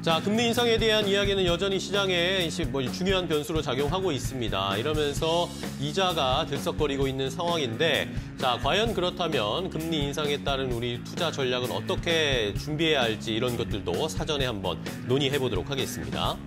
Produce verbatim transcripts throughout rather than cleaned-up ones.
자, 금리 인상에 대한 이야기는 여전히 시장에 뭐 중요한 변수로 작용하고 있습니다. 이러면서 이자가 들썩거리고 있는 상황인데, 자, 과연 그렇다면 금리 인상에 따른 우리 투자 전략은 어떻게 준비해야 할지 이런 것들도 사전에 한번 논의해 보도록 하겠습니다.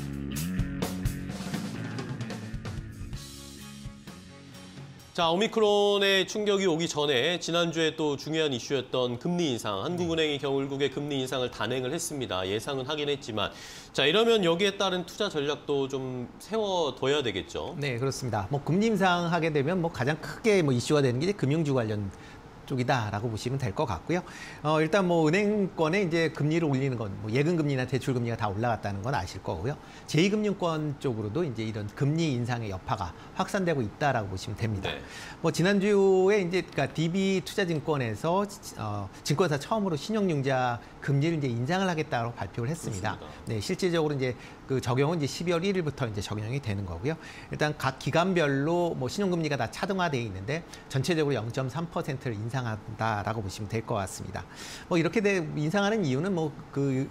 자, 오미크론의 충격이 오기 전에 지난주에 또 중요한 이슈였던 금리 인상. 한국은행이 결국에 금리 인상을 단행을 했습니다. 예상은 하긴 했지만. 자, 이러면 여기에 따른 투자 전략도 좀 세워둬야 되겠죠. 네, 그렇습니다. 뭐 금리 인상하게 되면 뭐 가장 크게 뭐 이슈가 되는 게 이제 금융주 관련 쪽이다라고 보시면 될 것 같고요. 어, 일단 뭐 은행권에 이제 금리를 올리는 건 뭐 예금금리나 대출금리가 다 올라갔다는 건 아실 거고요. 제이 금융권 쪽으로도 이제 이런 금리 인상의 여파가 확산되고 있다라고 보시면 됩니다. 네. 뭐 지난주에 이제 그러니까 디비투자증권에서 어, 증권사 처음으로 신용융자 금리를 이제 인상을 하겠다고 발표를 했습니다. 그렇습니다. 네, 실질적으로 이제 그 적용은 이제 십이월 일일부터 이제 적용이 되는 거고요. 일단 각 기간별로 뭐 신용금리가 다 차등화되어 있는데 전체적으로 영 점 삼 퍼센트를 인상한다라고 보시면 될 것 같습니다. 뭐 이렇게 돼, 인상하는 이유는 뭐 그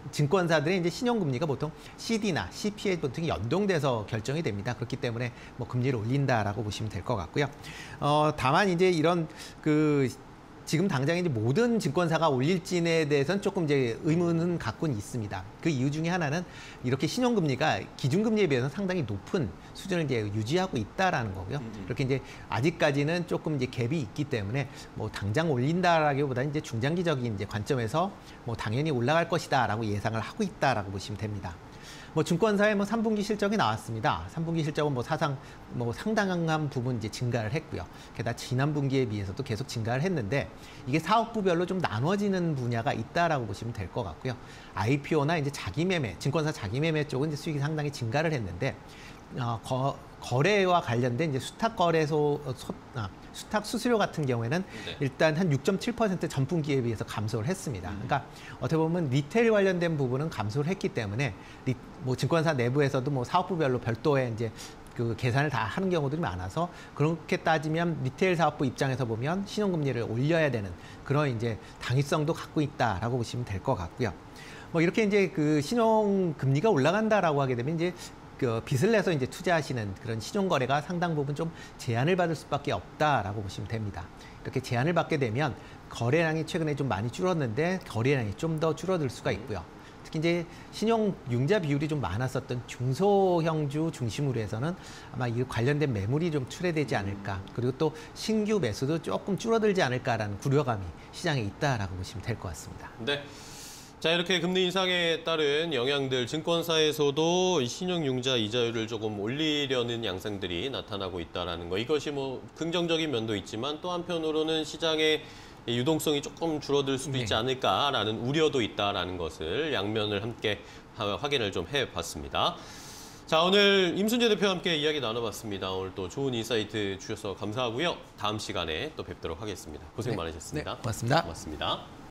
증권사들의 이제 신용금리가 보통 씨디나 씨피에 보통 연동돼서 결정이 됩니다. 그렇기 때문에 뭐 금리를 올린다라고 보시면 될 것 같고요. 어, 다만 이제 이런 그 지금 당장 이제 모든 증권사가 올릴지에 대해서는 조금 이제 의문은 갖고는 있습니다. 그 이유 중에 하나는 이렇게 신용금리가 기준금리에 비해서 상당히 높은 수준을 이제 유지하고 있다라는 거고요. 이렇게 이제 아직까지는 조금 이제 갭이 있기 때문에 뭐 당장 올린다라기보다는 이제 중장기적인 이제 관점에서 뭐 당연히 올라갈 것이다라고 예상을 하고 있다라고 보시면 됩니다. 뭐 증권사의 뭐 삼 분기 실적이 나왔습니다. 삼 분기 실적은 뭐 사상 뭐 상당한 부분 이제 증가를 했고요. 게다가 지난 분기에 비해서도 계속 증가를 했는데 이게 사업부별로 좀 나눠지는 분야가 있다라고 보시면 될 것 같고요. 아이피오나 이제 자기매매, 증권사 자기매매 쪽은 이제 수익이 상당히 증가를 했는데 어, 거, 거래와 관련된 이제 수탁 거래소 소, 아, 수탁 수수료 같은 경우에는 네. 일단 한 육 점 칠 퍼센트 전분기에 비해서 감소를 했습니다. 그러니까 어떻게 보면 리테일 관련된 부분은 감소를 했기 때문에 리, 뭐 증권사 내부에서도 뭐 사업부별로 별도의 이제 그 계산을 다 하는 경우들이 많아서 그렇게 따지면 리테일 사업부 입장에서 보면 신용금리를 올려야 되는 그런 이제 당위성도 갖고 있다라고 보시면 될 것 같고요. 뭐 이렇게 이제 그 신용금리가 올라간다라고 하게 되면 이제 그 빚을 내서 이제 투자하시는 그런 신용거래가 상당 부분 좀 제한을 받을 수밖에 없다라고 보시면 됩니다. 이렇게 제한을 받게 되면 거래량이 최근에 좀 많이 줄었는데 거래량이 좀 더 줄어들 수가 있고요. 특히 이제 신용융자 비율이 좀 많았었던 중소형주 중심으로 해서는 아마 이 관련된 매물이 좀 출회되지 않을까. 그리고 또 신규 매수도 조금 줄어들지 않을까라는 우려감이 시장에 있다라고 보시면 될 것 같습니다. 네. 자, 이렇게 금리 인상에 따른 영향들, 증권사에서도 신용융자 이자율을 조금 올리려는 양상들이 나타나고 있다는 거. 이것이 뭐 긍정적인 면도 있지만 또 한편으로는 시장의 유동성이 조금 줄어들 수도 있지 않을까라는 우려도 있다는 것을 양면을 함께 확인을 좀 해봤습니다. 자, 오늘 임순재 대표와 함께 이야기 나눠봤습니다. 오늘 또 좋은 인사이트 주셔서 감사하고요. 다음 시간에 또 뵙도록 하겠습니다. 고생 네. 많으셨습니다. 네, 고맙습니다. 고맙습니다.